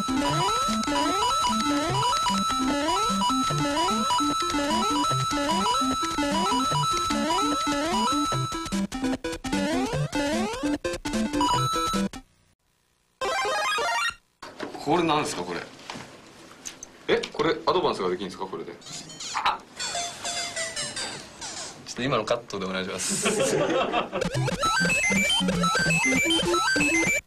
これなんですかこれ。これアドバンスができるんですかこれで。あ、ちょっと今のカットでお願いします。